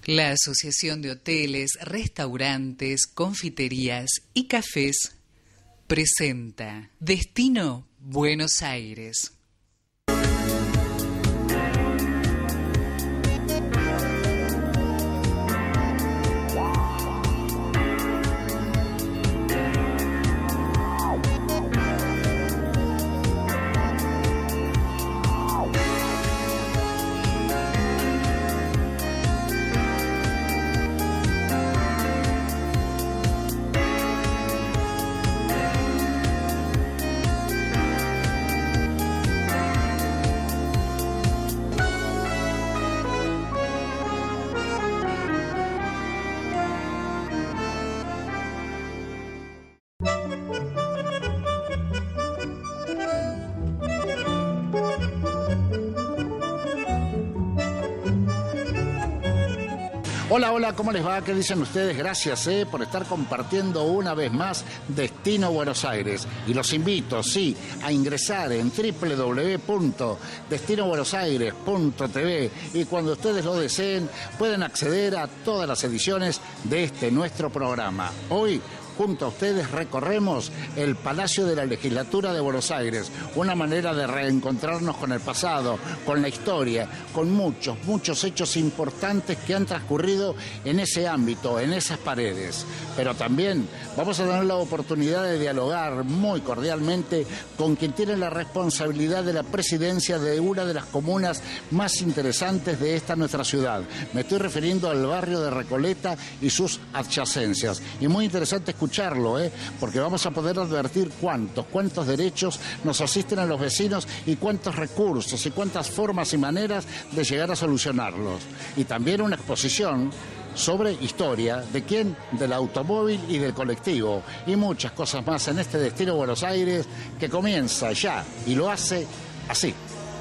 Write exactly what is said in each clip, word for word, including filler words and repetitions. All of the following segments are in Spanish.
La Asociación de Hoteles, Restaurantes, Confiterías y Cafés presenta Destino Buenos Aires. Hola, hola, ¿cómo les va? ¿Qué dicen ustedes? Gracias eh, por estar compartiendo una vez más Destino Buenos Aires. Y los invito, sí, a ingresar en doble u doble u doble u punto destino buenos aires punto t v y cuando ustedes lo deseen pueden acceder a todas las ediciones de este nuestro programa. Hoy, junto a ustedes recorremos el Palacio de la Legislatura de Buenos Aires, una manera de reencontrarnos con el pasado, con la historia, con muchos, muchos hechos importantes que han transcurrido en ese ámbito, en esas paredes. Pero también vamos a tener la oportunidad de dialogar muy cordialmente con quien tiene la responsabilidad de la presidencia de una de las comunas más interesantes de esta nuestra ciudad. Me estoy refiriendo al barrio de Recoleta y sus adyacencias. Y muy interesante escucharlo, ¿eh? Porque vamos a poder advertir cuántos, cuántos derechos nos asisten a los vecinos y cuántos recursos y cuántas formas y maneras de llegar a solucionarlos. Y también una exposición sobre historia, ¿de quién? Del automóvil y del colectivo, y muchas cosas más en este Destino Buenos Aires que comienza ya y lo hace así.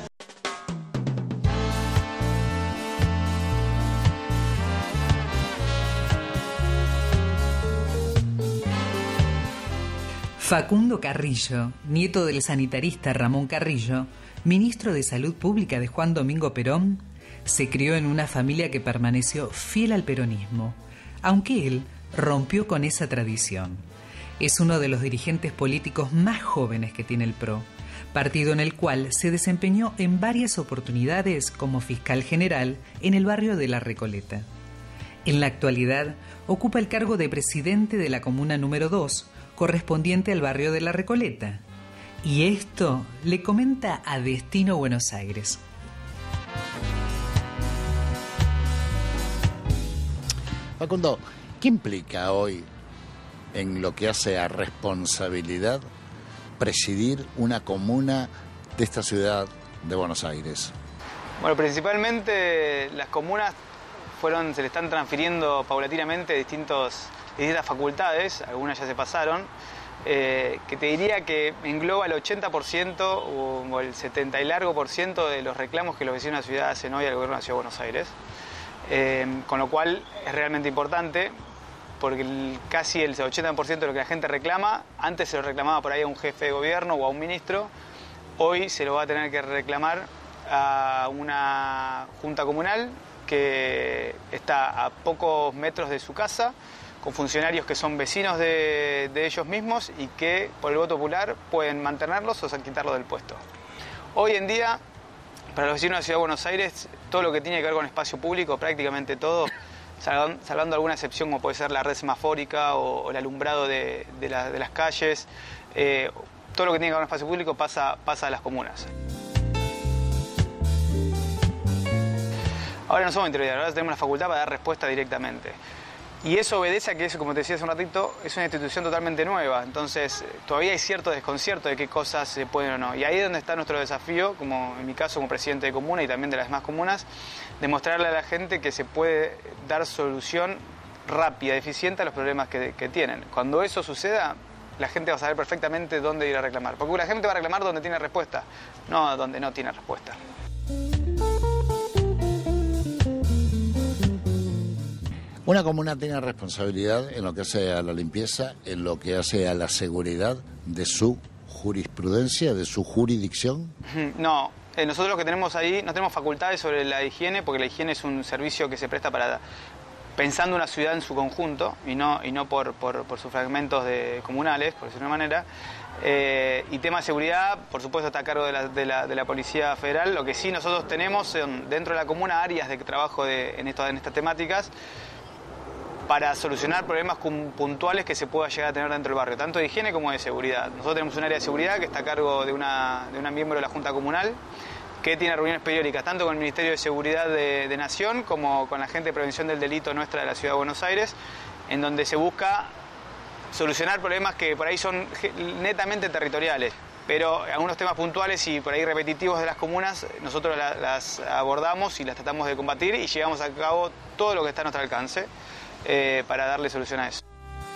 Facundo Carrillo, nieto del sanitarista Ramón Carrillo, ministro de Salud Pública de Juan Domingo Perón, se crió en una familia que permaneció fiel al peronismo, aunque él rompió con esa tradición. Es uno de los dirigentes políticos más jóvenes que tiene el P R O, partido en el cual se desempeñó en varias oportunidades como fiscal general en el barrio de La Recoleta. En la actualidad ocupa el cargo de presidente de la comuna número dos, correspondiente al barrio de La Recoleta. Y esto le comenta a Destino Buenos Aires. Facundo, ¿qué implica hoy, en lo que hace a responsabilidad, presidir una comuna de esta ciudad de Buenos Aires? Bueno, principalmente las comunas fueron, se le están transfiriendo paulatinamente distintos, distintas facultades, algunas ya se pasaron, eh, que te diría que engloba el ochenta por ciento o, o el setenta y largo por ciento de los reclamos que los vecinos de la ciudad hacen hoy al gobierno de la Ciudad de Buenos Aires. Eh, con lo cual es realmente importante, porque el, casi el ochenta por ciento de lo que la gente reclama, antes se lo reclamaba por ahí a un jefe de gobierno o a un ministro, hoy se lo va a tener que reclamar a una junta comunal que está a pocos metros de su casa, con funcionarios que son vecinos de, de ellos mismos y que por el voto popular pueden mantenerlos o quitarlos del puesto. Hoy en día, para los vecinos de la Ciudad de Buenos Aires, todo lo que tiene que ver con espacio público, prácticamente todo, salvando, salvando alguna excepción como puede ser la red semafórica o, o el alumbrado de, de, la, de las calles, eh, todo lo que tiene que ver con espacio público pasa, pasa a las comunas. Ahora no somos intermediarios, ahora tenemos la facultad para dar respuesta directamente. Y eso obedece a que, eso, como te decía hace un ratito, es una institución totalmente nueva. Entonces, todavía hay cierto desconcierto de qué cosas se pueden o no. Y ahí es donde está nuestro desafío, como en mi caso como presidente de comuna y también de las demás comunas, demostrarle a la gente que se puede dar solución rápida, eficiente a los problemas que, que tienen. Cuando eso suceda, la gente va a saber perfectamente dónde ir a reclamar. Porque la gente va a reclamar donde tiene respuesta, no donde no tiene respuesta. Una comuna tiene responsabilidad en lo que hace a la limpieza, en lo que hace a la seguridad de su jurisprudencia, de su jurisdicción. No, Eh, nosotros lo que tenemos ahí, no tenemos facultades sobre la higiene, porque la higiene es un servicio que se presta para pensando una ciudad en su conjunto y no, y no por, por, por sus fragmentos de, comunales, por decirlo de una manera. Eh, y tema de seguridad, por supuesto, está a cargo de la, de, la, de la Policía Federal. Lo que sí nosotros tenemos son dentro de la comuna áreas de trabajo de, en, esto, en estas temáticas para solucionar problemas puntuales que se pueda llegar a tener dentro del barrio, tanto de higiene como de seguridad. Nosotros tenemos un área de seguridad que está a cargo de una, de una miembro de la Junta Comunal que tiene reuniones periódicas tanto con el Ministerio de Seguridad de, de Nación como con la gente de prevención del delito nuestra de la Ciudad de Buenos Aires, en donde se busca solucionar problemas que por ahí son netamente territoriales, pero algunos temas puntuales y por ahí repetitivos de las comunas nosotros la, las abordamos y las tratamos de combatir y llevamos a cabo todo lo que está a nuestro alcance eh, para darle solución a eso.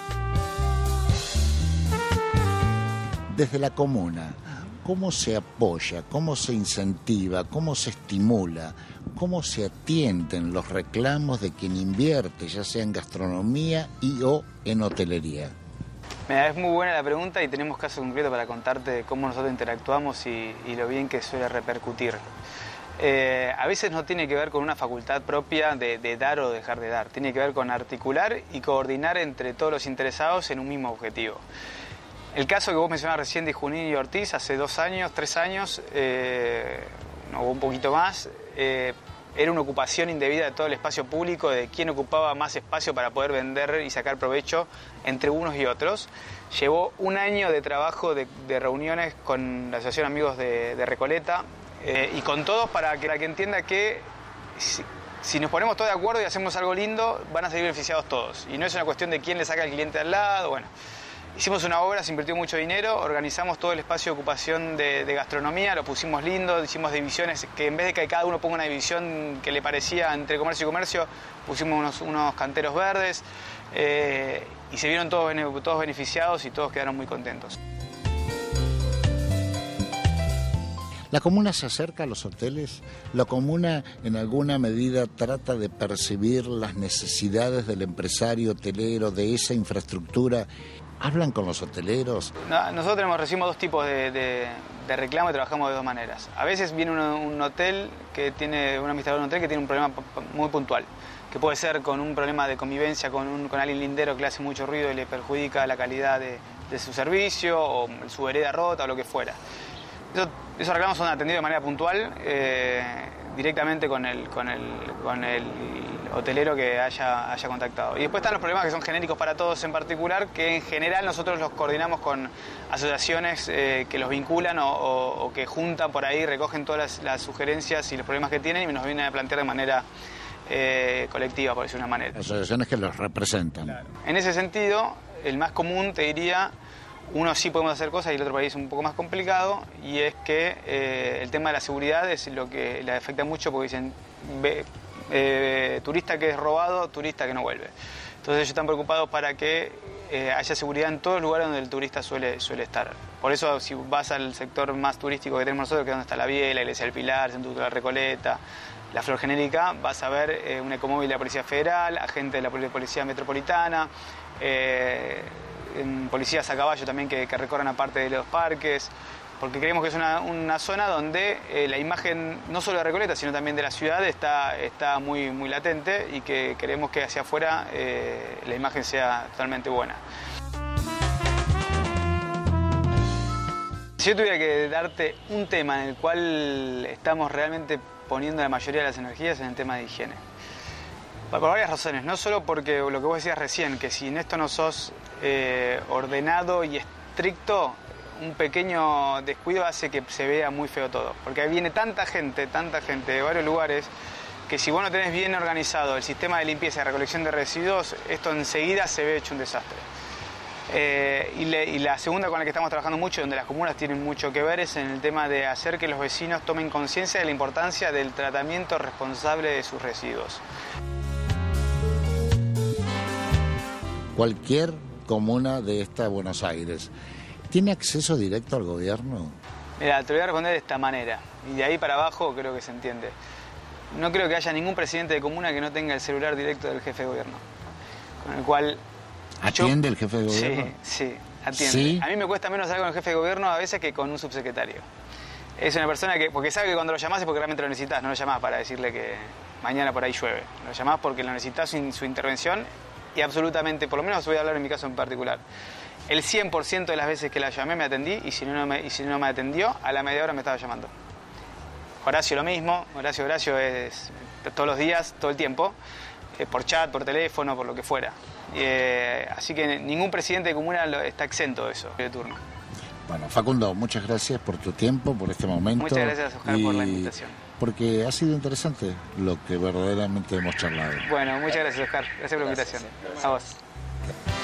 Desde la comuna, ¿cómo se apoya, cómo se incentiva, cómo se estimula, cómo se atienden los reclamos de quien invierte, ya sea en gastronomía y o en hotelería? Mira, es muy buena la pregunta y tenemos caso concreto para contarte cómo nosotros interactuamos y, y lo bien que suele repercutir. Eh, a veces no tiene que ver con una facultad propia de, de dar o dejar de dar, tiene que ver con articular y coordinar entre todos los interesados en un mismo objetivo. El caso que vos mencionabas recién de Junín y Ortiz, hace dos años, tres años, eh, o un poquito más, eh, era una ocupación indebida de todo el espacio público, de quién ocupaba más espacio para poder vender y sacar provecho entre unos y otros. Llevó un año de trabajo, de, de reuniones con la Asociación Amigos de, de Recoleta eh, y con todos para que la que entienda que si, si nos ponemos todos de acuerdo y hacemos algo lindo, van a salir beneficiados todos. Y no es una cuestión de quién le saca al cliente al lado, bueno. Hicimos una obra, se invirtió mucho dinero, organizamos todo el espacio de ocupación de, de gastronomía, lo pusimos lindo, hicimos divisiones que en vez de que cada uno ponga una división que le parecía entre comercio y comercio, pusimos unos, unos canteros verdes eh, y se vieron todos, todos beneficiados y todos quedaron muy contentos. ¿La comuna se acerca a los hoteles? ¿La comuna en alguna medida trata de percibir las necesidades del empresario hotelero, de esa infraestructura? ¿Hablan con los hoteleros? No, nosotros tenemos, recibimos dos tipos de, de, de reclamo y trabajamos de dos maneras. A veces viene un, un hotel que tiene, un administrador de un hotel que tiene un problema muy puntual, que puede ser con un problema de convivencia con, un, con alguien lindero que le hace mucho ruido y le perjudica la calidad de, de su servicio, o su vereda rota o lo que fuera. Eso, esos reclamos son atendidos de manera puntual, eh, directamente con el, con, el, con el hotelero que haya, haya contactado. Y después están los problemas que son genéricos para todos en particular, que en general nosotros los coordinamos con asociaciones eh, que los vinculan o, o, o que juntan por ahí, recogen todas las, las sugerencias y los problemas que tienen y nos vienen a plantear de manera eh, colectiva, por decir una manera. Asociaciones que los representan. Claro. En ese sentido, el más común, te diría, uno sí podemos hacer cosas y el otro país es un poco más complicado, y es que eh, el tema de la seguridad es lo que le afecta mucho, porque dicen ve, eh, turista que es robado, turista que no vuelve. Entonces ellos están preocupados para que eh, haya seguridad en todos los lugares donde el turista suele, suele estar. Por eso si vas al sector más turístico que tenemos nosotros, que es donde está la Biela, la Iglesia del Pilar, Centro de la Recoleta, la Flor Genérica, vas a ver eh, un ecomóvil de la Policía Federal, agente de la Policía Metropolitana, eh, en policías a caballo también que, que recorran aparte de los parques, porque creemos que es una, una zona donde eh, la imagen no solo de Recoleta, sino también de la ciudad está, está muy, muy latente, y que queremos que hacia afuera eh, la imagen sea totalmente buena. Si yo tuviera que darte un tema en el cual estamos realmente poniendo la mayoría de las energías, en el tema de higiene. Por varias razones, no solo porque lo que vos decías recién, que si en esto no sos eh, ordenado y estricto, un pequeño descuido hace que se vea muy feo todo. Porque ahí viene tanta gente, tanta gente de varios lugares, que si vos no tenés bien organizado el sistema de limpieza y recolección de residuos, esto enseguida se ve hecho un desastre. Eh, y, le, y la segunda con la que estamos trabajando mucho, donde las comunas tienen mucho que ver, es en el tema de hacer que los vecinos tomen conciencia de la importancia del tratamiento responsable de sus residuos. Cualquier comuna de esta Buenos Aires, ¿tiene acceso directo al gobierno? Mira, te voy a responder de esta manera, y de ahí para abajo creo que se entiende. No creo que haya ningún presidente de comuna que no tenga el celular directo del jefe de gobierno, con el cual... ¿Atiende yo... el jefe de gobierno? Sí, sí, atiende. ¿Sí? A mí me cuesta menos hablar con el jefe de gobierno a veces que con un subsecretario. Es una persona que, porque sabe que cuando lo llamás es porque realmente lo necesitas, no lo llamás para decirle que mañana por ahí llueve. Lo llamás porque lo necesitas su, su intervención y absolutamente, por lo menos voy a hablar en mi caso en particular. El cien por ciento de las veces que la llamé me atendí y si no me, y si no me atendió, a la media hora me estaba llamando. Horacio lo mismo, Horacio Horacio es todos los días, todo el tiempo, eh, por chat, por teléfono, por lo que fuera. Eh, así que ningún presidente de comuna lo, está exento de eso, de turno. Bueno, Facundo, muchas gracias por tu tiempo, por este momento. Muchas gracias, Oscar, por la invitación. Porque ha sido interesante lo que verdaderamente hemos charlado. Bueno, muchas gracias, Oscar. Gracias por la invitación. A vos.